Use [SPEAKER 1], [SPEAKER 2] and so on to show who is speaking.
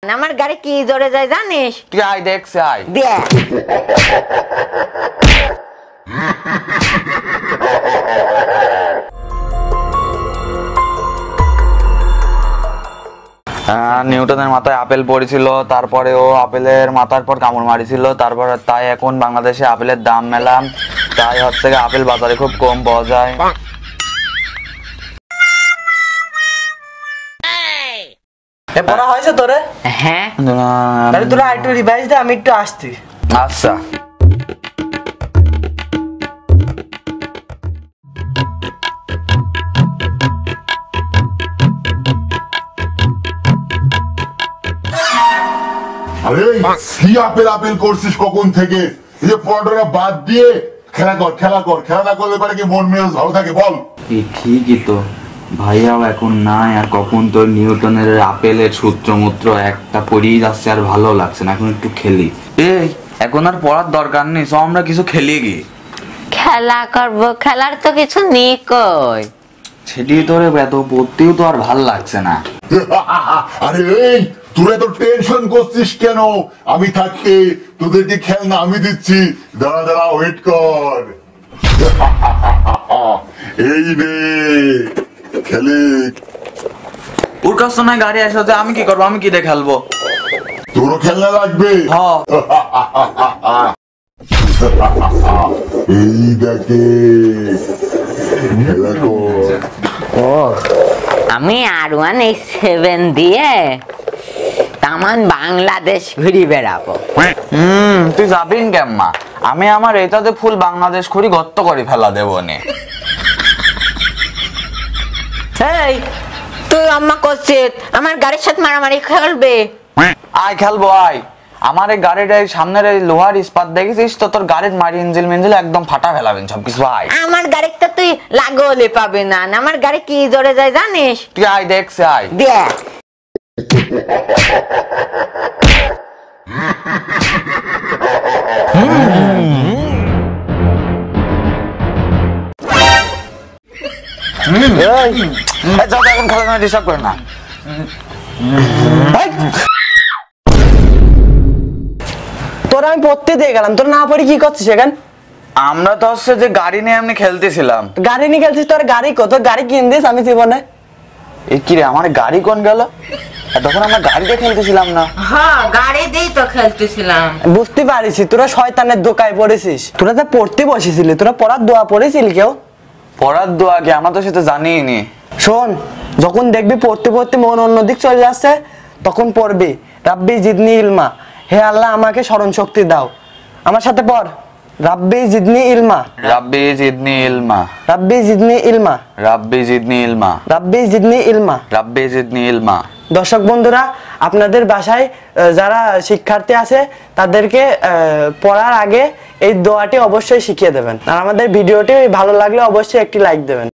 [SPEAKER 1] আমার গাড়ি কি জোরে যায় জানিস?
[SPEAKER 2] তুই আয় দেখছে আয়
[SPEAKER 1] দেখ
[SPEAKER 2] নিউটনের মাথায় আপেল পড়েছিল, তারপরে ও আপেলের মাথার পর কামড় মারিছিল, তারপর তাই এখন বাংলাদেশে আপেলের দাম মেলা, তাই হচ্ছে আপেল বাজারে খুব কম পাওয়া যায়।
[SPEAKER 3] পড়া হয়েছে তোরে?
[SPEAKER 1] হ্যাঁ
[SPEAKER 3] তাহলে তোরা একটু রিভাইজ দে, আমি একটু আসছি।
[SPEAKER 2] আচ্ছা
[SPEAKER 4] আরে কি আপেল আপেল করছিস কখন থেকে? এই যে পড়াটা বাদ দিয়ে খেলা কর, খেলা কর। খেলা না করলে পারে কি মন মেজাজ ভালো থাকে বল?
[SPEAKER 2] ঠিকই তো ভাইয়াও এখন নাই, আর কখন তোর নিউটনের আপেলের সূত্রমূত্র একটা পড়েই যাচ্ছে, আর ভালো লাগছে না, এখন একটু খেলি। এই এখন আর পড়ার দরকার নেই, সব আমরা কিছু খেলি গিয়ে
[SPEAKER 1] খেলা করব, খেলার তো কিছু নেই কই।
[SPEAKER 2] সেটি তোর এত পড়তেও তো আর ভাল লাগছে না।
[SPEAKER 4] আরে এই তোরা তো টেনশন করছিস কেন? আমি থাকতে তোদেরকে খেলনা আমি দিচ্ছি, দাঁড়া দাঁড়া ওয়েট কর। এই রে খেলে।
[SPEAKER 2] ওর কাছ তো নাই গাড়ি আসে, আমি কি করবো? আমি কি দিয়ে খেলবো?
[SPEAKER 4] তোরও খেলনা লাগবে? এই দেখে খেলা কর।
[SPEAKER 1] ও আমি R1A7 দিয়ে তামান বাংলাদেশ ঘুরি বেড়াবো।
[SPEAKER 2] তুই যাবিন কেম্মা? আমি আমার এটাতে ফুল বাংলাদেশ ঘুরি গর্ত করে ফেলা দেবো নে।
[SPEAKER 1] এই তুই আম্মা করছিস আমার গাড়ির সাথে মারামারি খেলবে?
[SPEAKER 2] আয় খেলবো আয়। আমার এই গাড়ির এই সামনের এই লোহার ইস্পাত দেখেছিস তো? তোর গাড়ির মারি ইঞ্জিল মিঞ্জিল একদম ফাটা ফেলাবেন সবকিছু। আয়
[SPEAKER 1] আমার গাড়িতে তুই লাগলে পাবে না, আমার গাড়ি কি জোরে যায় জানিস?
[SPEAKER 2] তুই আয় দেখছে আয়
[SPEAKER 1] দেখ
[SPEAKER 2] এখন খেলা ডিস্টার্ব করে না।
[SPEAKER 3] তোরা আমি পড়তে দিয়ে গেলাম, তোর না পড়ি কি করছিস এখানে?
[SPEAKER 2] আমরা তো হচ্ছে যে গাড়ি নিয়ে এমনি খেলতেছিলাম।
[SPEAKER 3] গাড়ি নিয়ে খেলছিস? তোর গাড়ি কত? গাড়ি কিনে দিস আমি জীবনে।
[SPEAKER 2] এই কি রে, আমার গাড়ি কোন গেল? তখন আমরা গাড়িতে খেলতেছিলাম না?
[SPEAKER 1] হ্যাঁ গাড়ি দিয়েই তো খেলতেছিলাম।
[SPEAKER 3] বুঝতে পারিস তোরা শয়তানের দোকায় পড়েছিস। তোরা যা পড়তে বসেছিলি, তোরা পড়ার দোয়া পড়েছিলি কেউ?
[SPEAKER 2] পড়ার দোয়া কি? আমরা তো সেটা জানিই নি।
[SPEAKER 3] শোন, যখন দেখবি পড়তে পড়তে মন অন্যদিক চলে যাচ্ছে তখন পড়বি রাব্বি জিদনি ইলমা, হে আল্লাহ আমাকে স্মরণ শক্তি দাও। আমার সাথে পড়, রাব্বি জিদনি ইলমা,
[SPEAKER 2] রাব্বি জিদনি ইলমা,
[SPEAKER 3] রাব্বি জিদনি ইলমা,
[SPEAKER 2] রাব্বি জিদনি ইলমা,
[SPEAKER 3] রাব্বি জিদনি ইলমা,
[SPEAKER 2] রাব্বি জিদনি ইলমা।
[SPEAKER 3] দর্শক বন্ধুরা, আপনাদের বাসায় যারা শিক্ষার্থী আছে তাদেরকে পড়ার আগে এই দোয়াটি অবশ্যই শিখিয়ে দেবেন। আর আমাদের ভিডিওটি ভালো লাগলে অবশ্যই একটি লাইক দেবেন।